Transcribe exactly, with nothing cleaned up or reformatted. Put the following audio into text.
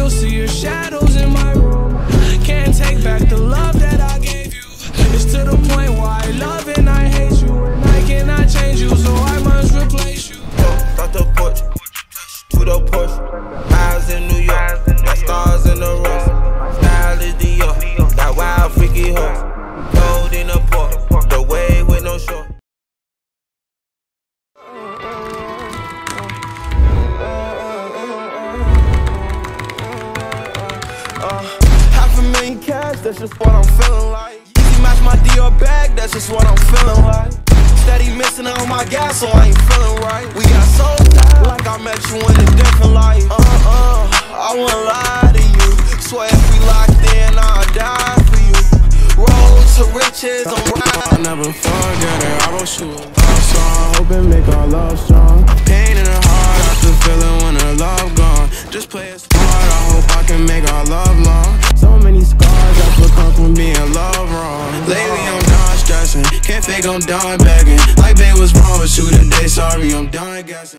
still see your shadows in my room. Can't take back the love that I gave you. It's to the point where I love and I hate you, and I cannot change you, so I must replace you. Start the porch, to the push. Eyes in New York, got stars in the rust. Style is Dior, got wild freaky horse. Gold in the port, the way with no short. Uh, half a million cash, that's just what I'm feeling like. Easy match my Dior bag, that's just what I'm feeling like. Steady missing on my gas, so I ain't feeling right. We got so tight, like I met you in a different life. Uh-uh, I wouldn't lie to you. Swear if we locked in, I'll die for you. Road to riches, I'm right. I'll never forget it, I wrote you a love song. Hope it make our love strong. Pain in the heart, I still feel it when her love gone. Just play it smart, I hope I can make our love long. So many scars that will come from being loved wrong. Lately I'm done stressing, can't fake I'm done begging. Like babe was wrong with you today, sorry I'm done guessing.